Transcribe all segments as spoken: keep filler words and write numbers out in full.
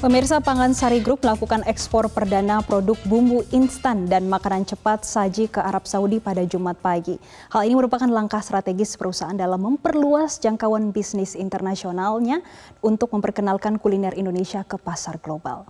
Pemirsa, Pangan Sari Group melakukan ekspor perdana produk bumbu instan dan makanan cepat saji ke Arab Saudi pada Jumat pagi. Hal ini merupakan langkah strategis perusahaan dalam memperluas jangkauan bisnis internasionalnya untuk memperkenalkan kuliner Indonesia ke pasar global.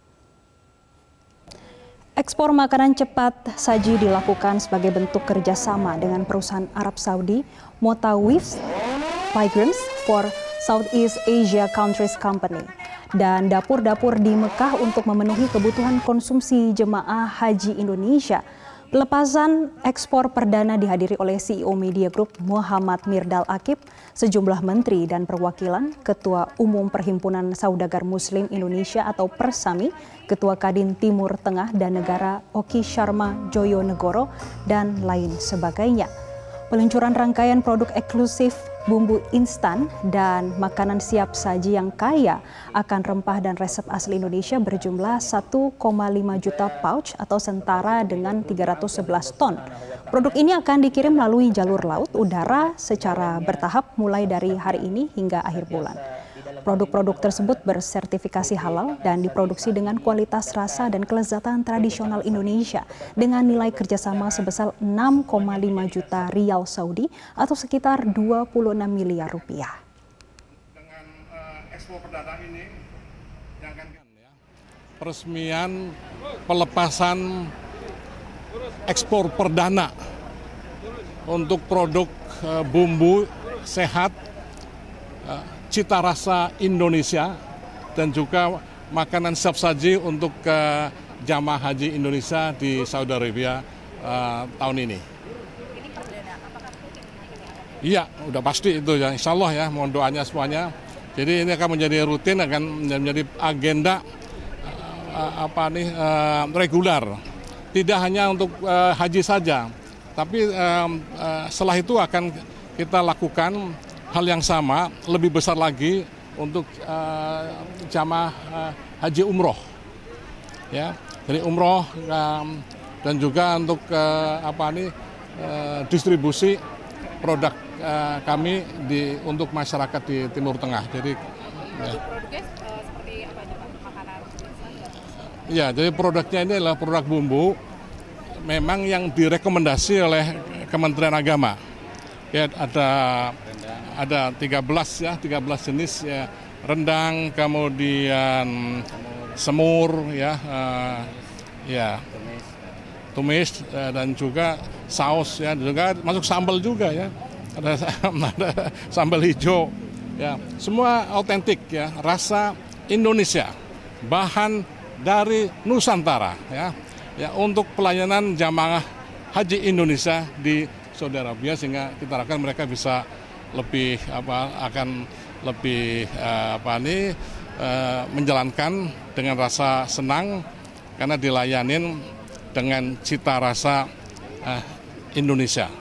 Ekspor makanan cepat saji dilakukan sebagai bentuk kerjasama dengan perusahaan Arab Saudi Motawif Migrants for Southeast Asia Countries Company dan dapur-dapur di Mekah untuk memenuhi kebutuhan konsumsi jemaah haji Indonesia. Pelepasan ekspor perdana dihadiri oleh C E O Media Group Muhammad Mirdal Akib, sejumlah menteri dan perwakilan, Ketua Umum Perhimpunan Saudagar Muslim Indonesia atau Persami, Ketua Kadin Timur Tengah dan Negara Oki Sharma Joyonegoro, dan lain sebagainya. Peluncuran rangkaian produk eksklusif bumbu instan dan makanan siap saji yang kaya akan rempah dan resep asli Indonesia berjumlah satu koma lima juta pouch atau setara dengan tiga ratus sebelas ton. Produk ini akan dikirim melalui jalur laut, udara secara bertahap mulai dari hari ini hingga akhir bulan. Produk-produk tersebut bersertifikasi halal dan diproduksi dengan kualitas rasa dan kelezatan tradisional Indonesia dengan nilai kerjasama sebesar enam koma lima juta rial Saudi atau sekitar dua puluh enam miliar rupiah. Dengan uh, ekspor perdana ini, yang akan peresmian pelepasan ekspor perdana untuk produk uh, bumbu sehat, uh, cita rasa Indonesia dan juga makanan siap saji untuk uh, jamaah haji Indonesia di Saudi Arabia uh, tahun ini. Ini perdana, apakah Iya, udah pasti itu ya, insya Allah ya, mohon doanya semuanya. Jadi ini akan menjadi rutin, akan menjadi agenda uh, apa nih uh, reguler. Tidak hanya untuk uh, haji saja, tapi uh, uh, setelah itu akan kita lakukan hal yang sama, lebih besar lagi untuk uh, jamaah uh, haji umroh, ya, jadi umroh um, dan juga untuk uh, apa nih uh, distribusi produk uh, kami di untuk masyarakat di Timur Tengah. Jadi ya. Produknya uh, seperti apa aja Pak? Makanan? Ya, jadi produknya ini adalah produk bumbu, memang yang direkomendasi oleh Kementerian Agama. Ya, ada ada tiga belas ya, tiga belas jenis ya, rendang, kemudian semur ya, uh, ya, tumis uh, dan juga saus ya, juga masuk sambal juga ya, ada, ada sambal hijau ya, semua autentik ya, rasa Indonesia, bahan dari Nusantara ya, ya untuk pelayanan jamaah haji Indonesia di Saudi Arabia, sehingga kita harapkan mereka bisa lebih apa akan lebih uh, apa nih uh, menjalankan dengan rasa senang karena dilayanin dengan cita rasa uh, Indonesia.